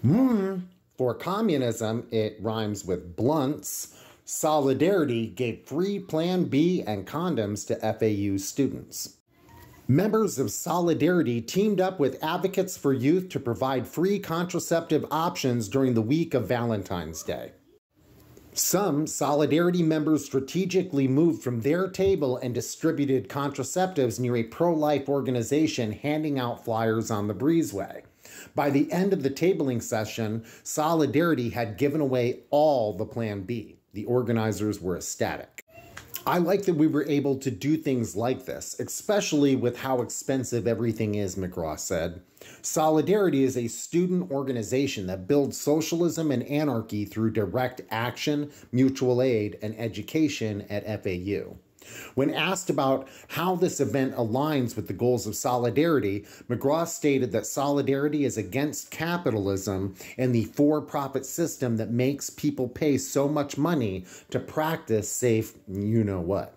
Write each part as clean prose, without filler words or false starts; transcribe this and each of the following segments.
For communism, it rhymes with blunts. Solidarity gave free Plan B and condoms to FAU students. Members of Solidarity teamed up with Advocates for Youth to provide free contraceptive options during the week of Valentine's Day. Some Solidarity members strategically moved from their table and distributed contraceptives near a pro-life organization handing out flyers on the breezeway. By the end of the tabling session, Solidarity had given away all the Plan B. The organizers were ecstatic. I like that we were able to do things like this, especially with how expensive everything is, McGraw said. Solidarity is a student organization that builds socialism and anarchy through direct action, mutual aid, and education at FAU. When asked about how this event aligns with the goals of Solidarity, McGraw stated that Solidarity is against capitalism and the for-profit system that makes people pay so much money to practice safe you-know-what.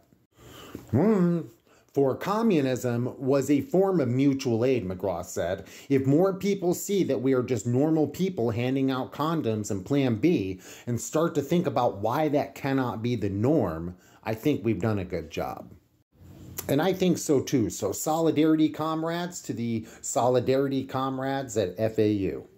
For communism was a form of mutual aid, McGraw said. If more people see that we are just normal people handing out condoms and Plan B and start to think about why that cannot be the norm, I think we've done a good job. And I think so too. So solidarity comrades to the solidarity comrades at FAU.